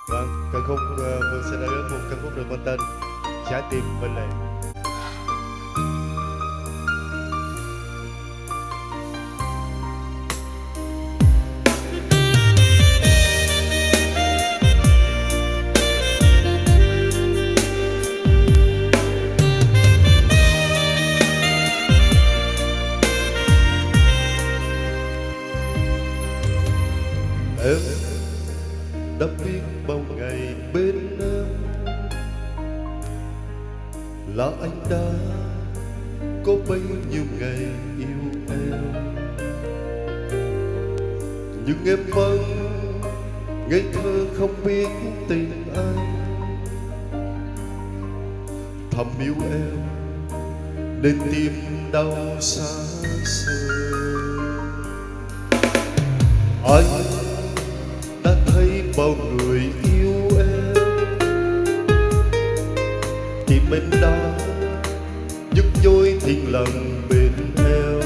Vâng, ca khúc Phương sẽ đã đến một ca khúc được mang tên Trái tim bên lề. Em đã biết bao ngày bên em là anh đã có bấy nhiêu ngày yêu em, nhưng em vẫn ngây thơ không biết tình anh. Thầm yêu em nên tim đau xa xôi. Anh đã thấy bao người yêu em, tim em đã nhức nhối thiền lòng bên em.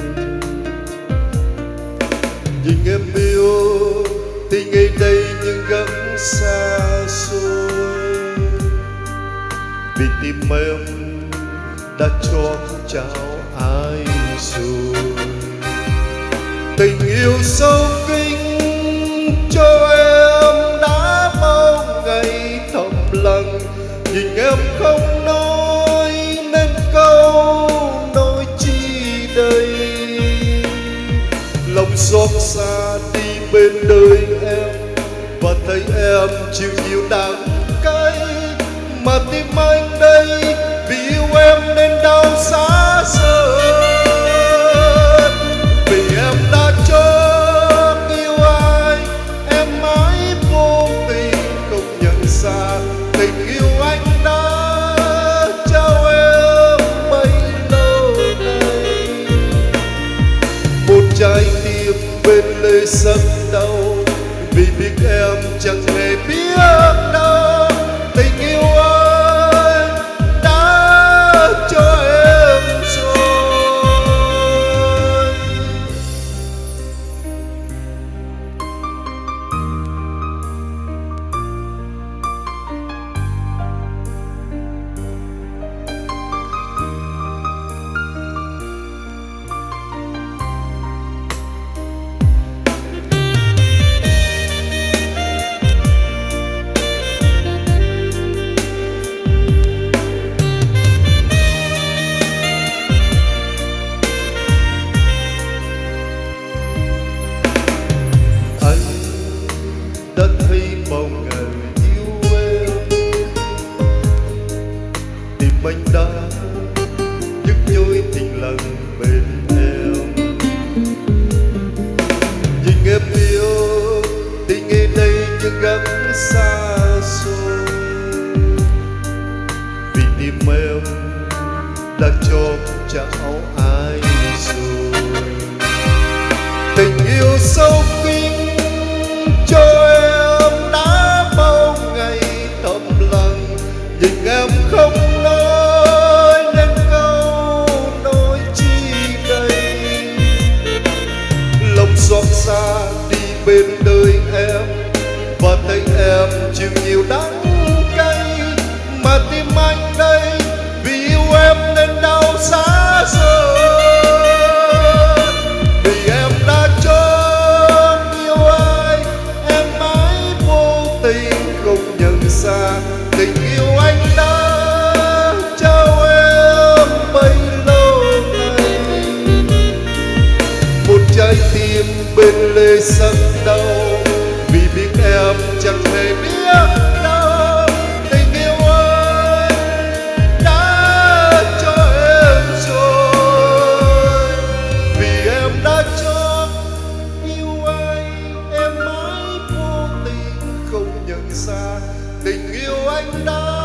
Nhìn em yêu thì ngày đây nhưng gắng xa xôi, vì tim em đã cho trao ai rồi. Tình yêu sâu kín cho em đã bao ngày thầm lặng, nhìn em không nói nên câu nói chi đây. Lòng xót xa đi bên đời em và thấy em chịu nhiều đắng cay, mà tim anh đây vì yêu em nên đau xa xôi. Vì em đã chót yêu ai, em mãi vô tình không nhận ra tình yêu anh đã trao em bấy lâu nay. Một trái tim bên lề rất đau, vì biết em chẳng hề biết đâu tình yêu anh đã cho em rồi. Đã thấy bao ngày yêu em, tim anh đã nhức nhối tình lần bên em. Nhìn em yêu thì ngày đây nhưng gắng xa xôi, vì tim em đã cho trao ai rồi. Tình yêu sâu kín cho em đã bao ngày thầm lặng, nhưng em không nói nên câu nói chi đây. Lòng xót xa đi bên đời em và thấy em chịu nhiều đắng cay, mà tim anh đây vì yêu em nên đau xa xôi. Vì em đã không nhận ra tình yêu anh đã trao em bấy lâu nay. Một trái tim bên lề rất đau, vì biết em chẳng hề biết đâu tình yêu anh đã cho em rồi. Vì em đã cho yêu anh, em mãi vô tình không nhận ra tình yêu anh đã